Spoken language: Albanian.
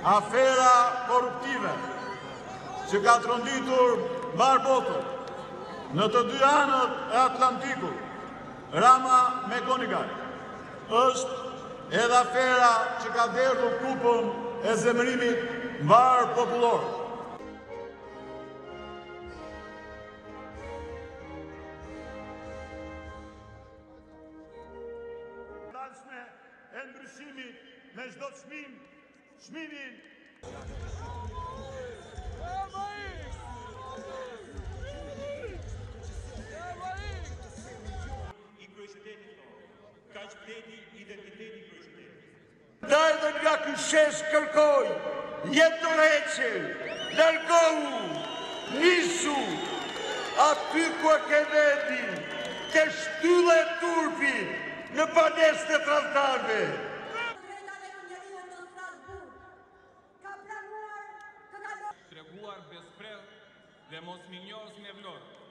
afera korruptive që ka tronditur mbar botën në të dy anët e Atlantikut, Rama me Gonigal, është edhe afera që ka derdhur kupën e zemërimit mbar popullor. Dalshme e ndryshimit me çdo çmimin Kaq vleti identiteti kryeqytetit. Dajme nga ky shesh kërkoj, jetë dorëheqen, largohu, nisu, aty ku e ke vendin, ke shtylla e turpit në banesë të tradhtarëve. Treguar besprell dhe mos minjoz me vlorë.